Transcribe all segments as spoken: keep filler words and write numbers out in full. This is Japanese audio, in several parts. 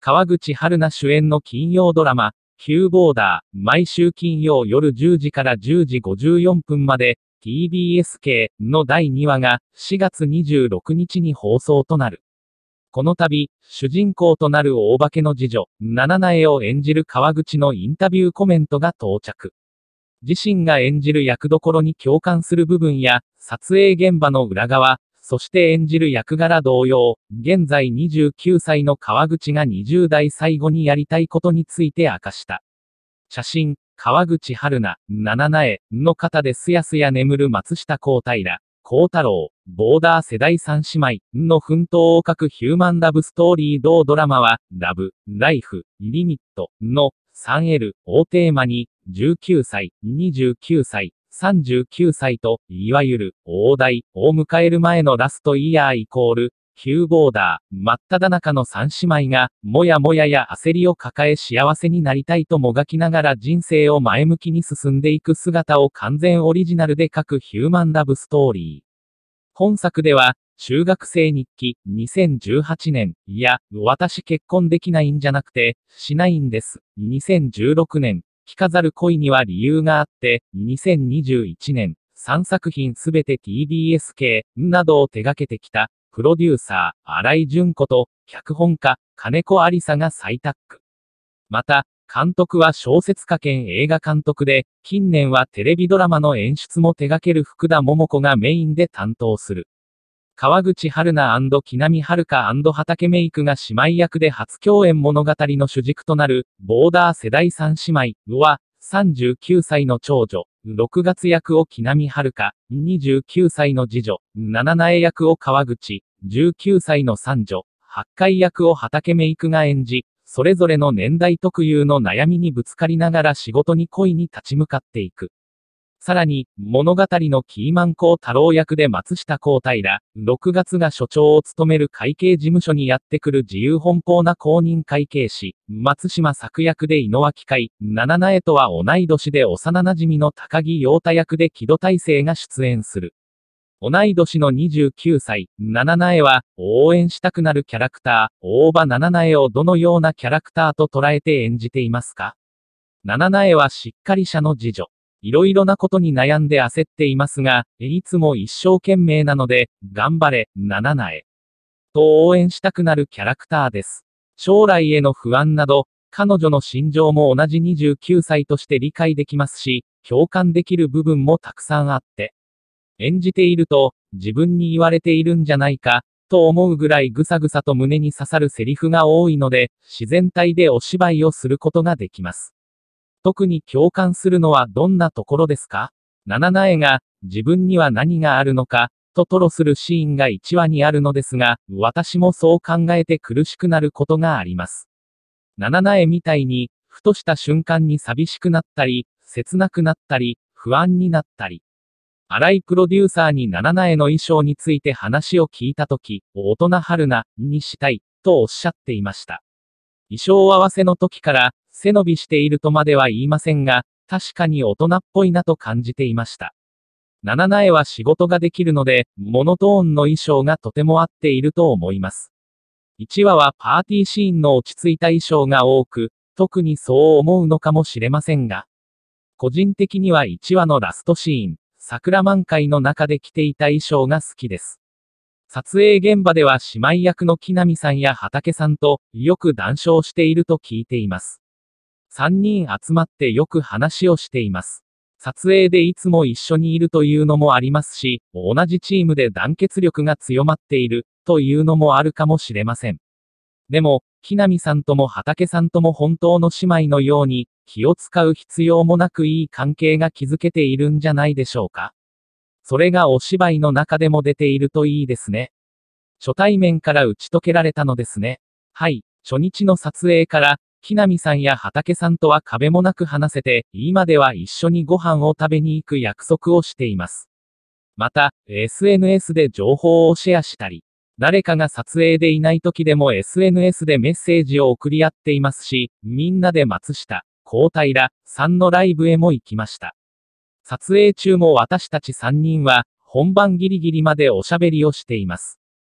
川口春奈主演の金曜ドラマ、ヒューボーダー、毎週金曜夜じゅうじからじゅうじごじゅうよんぷんまで、ティービーエス 系のだいにわがしがつにじゅうろくにちに放送となる。この度、主人公となる大化けの次女、七苗を演じる川口のインタビューコメントが到着。自身が演じる役どころに共感する部分や、撮影現場の裏側、そして演じる役柄同様、現在にじゅうきゅうさいの川口がにじゅうだい最後にやりたいことについて明かした。写真、川口春奈、七苗の肩ですやすや眠る松下幸平、幸太郎、ボーダー世代三姉妹の奮闘を書くヒューマンラブストーリー同ドラマは、ラブ、ライフ、リミットの スリーエル をテーマに、じゅうきゅうさい、にじゅうきゅうさい、さんじゅうきゅうさいと、いわゆる、大台を迎える前のラストイヤーイコール、ヒューボーダー、真っ只中の三姉妹が、もやもやや焦りを抱え幸せになりたいともがきながら人生を前向きに進んでいく姿を完全オリジナルで書くヒューマンラブストーリー。本作では、中学生日記、にせんじゅうはちねん、いや、私結婚できないんじゃなくて、しないんです。にせんじゅうろくねん、着飾る恋には理由があって、にせんにじゅういちねん、さんさくひんすべて ティービーエス 系、などを手掛けてきた、プロデューサー、新井純子と、脚本家、金子有沙が再タッグ。また、監督は小説家兼映画監督で、近年はテレビドラマの演出も手掛ける福田桃子がメインで担当する。川口春奈&木南遥畑メイクが姉妹役で初共演物語の主軸となる、ボーダー世代三姉妹は、さんじゅうきゅうさいの長女、ろくがつ役を木南遥、にじゅうきゅうさいの次女、七苗役を川口、じゅうきゅうさいの三女、八海役を畑メイクが演じ、それぞれの年代特有の悩みにぶつかりながら仕事に恋に立ち向かっていく。さらに、物語のキーマン幸太郎役で松下幸平、ろくがつが所長を務める会計事務所にやってくる自由奔放な公認会計士、松島作役で井野脇海、七苗とは同い年で幼馴染の高木陽太役で木戸大聖が出演する。同い年のにじゅうきゅうさい、七苗は、応援したくなるキャラクター、大場七苗をどのようなキャラクターと捉えて演じていますか？七苗はしっかり者の次女。いろいろなことに悩んで焦っていますが、いつも一生懸命なので、頑張れ、七苗。と応援したくなるキャラクターです。将来への不安など、彼女の心情も同じにじゅうきゅうさいとして理解できますし、共感できる部分もたくさんあって。演じていると、自分に言われているんじゃないか、と思うぐらいぐさぐさと胸に刺さるセリフが多いので、自然体でお芝居をすることができます。特に共感するのはどんなところですか？七苗が、自分には何があるのか、と吐露するシーンがいちわにあるのですが、私もそう考えて苦しくなることがあります。七苗みたいに、ふとした瞬間に寂しくなったり、切なくなったり、不安になったり。新井プロデューサーに七苗の衣装について話を聞いたとき、大人春菜にしたい、とおっしゃっていました。衣装合わせの時から、背伸びしているとまでは言いませんが、確かに大人っぽいなと感じていました。七苗は仕事ができるので、モノトーンの衣装がとても合っていると思います。いちわはパーティーシーンの落ち着いた衣装が多く、特にそう思うのかもしれませんが、個人的にはいちわのラストシーン、桜満開の中で着ていた衣装が好きです。撮影現場では姉妹役の木南さんや畑さんとよく談笑していると聞いています。さんにん集まってよく話をしています。撮影でいつも一緒にいるというのもありますし、同じチームで団結力が強まっているというのもあるかもしれません。でも、木南さんとも畑さんとも本当の姉妹のように、気を使う必要もなくいい関係が築けているんじゃないでしょうか。それがお芝居の中でも出ているといいですね。初対面から打ち解けられたのですね。はい、初日の撮影から、木南さんや畑さんとは壁もなく話せて、今では一緒にご飯を食べに行く約束をしています。また、エスエヌエス で情報をシェアしたり、誰かが撮影でいない時でも エスエヌエス でメッセージを送り合っていますし、みんなで松下、幸平さんのライブへも行きました。撮影中も私たちさんにんは、本番ギリギリまでおしゃべりをしています。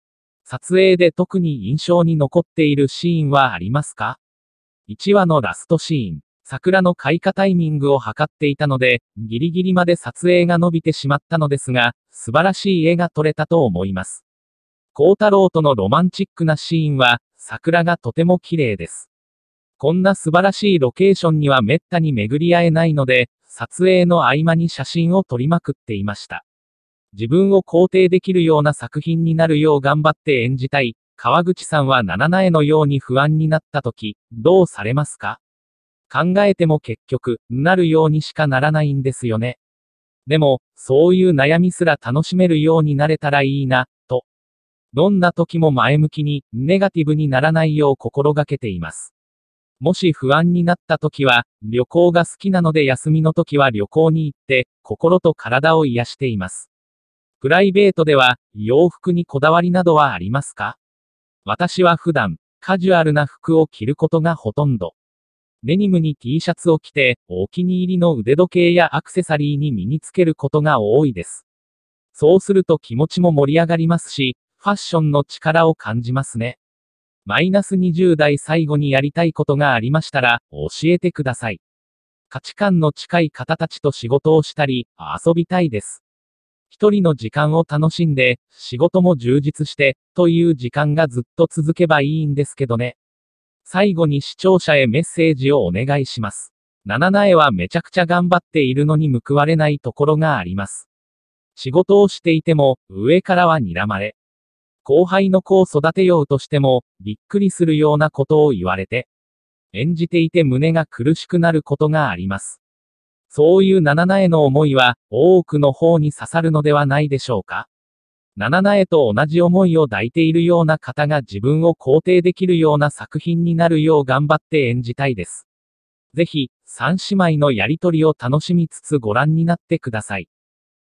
撮影で特に印象に残っているシーンはありますか？ いち 話のラストシーン。桜の開花タイミングを測っていたので、ギリギリまで撮影が伸びてしまったのですが、素晴らしい絵が撮れたと思います。光太郎とのロマンチックなシーンは、桜がとても綺麗です。こんな素晴らしいロケーションにはめったに巡り合えないので、撮影の合間に写真を撮りまくっていました。自分を肯定できるような作品になるよう頑張って演じたい。川口さんは七々のように不安になった時、どうされますか？考えても結局、なるようにしかならないんですよね。でも、そういう悩みすら楽しめるようになれたらいいな、と。どんな時も前向きに、ネガティブにならないよう心がけています。もし不安になった時は、旅行が好きなので休みの時は旅行に行って、心と体を癒しています。プライベートでは、洋服にこだわりなどはありますか？私は普段、カジュアルな服を着ることがほとんど。デニムに T シャツを着て、お気に入りの腕時計やアクセサリーに身につけることが多いです。そうすると気持ちも盛り上がりますし、ファッションの力を感じますね。マイナスにじゅう代最後にやりたいことがありましたら、教えてください。価値観の近い方たちと仕事をしたり、遊びたいです。一人の時間を楽しんで、仕事も充実して、という時間がずっと続けばいいんですけどね。最後に視聴者へメッセージをお願いします。七々はめちゃくちゃ頑張っているのに報われないところがあります。仕事をしていても、上からは睨まれ。後輩の子を育てようとしても、びっくりするようなことを言われて、演じていて胸が苦しくなることがあります。そういう七々への思いは、多くの方に刺さるのではないでしょうか。七々へと同じ思いを抱いているような方が自分を肯定できるような作品になるよう頑張って演じたいです。ぜひ、三姉妹のやりとりを楽しみつつご覧になってください。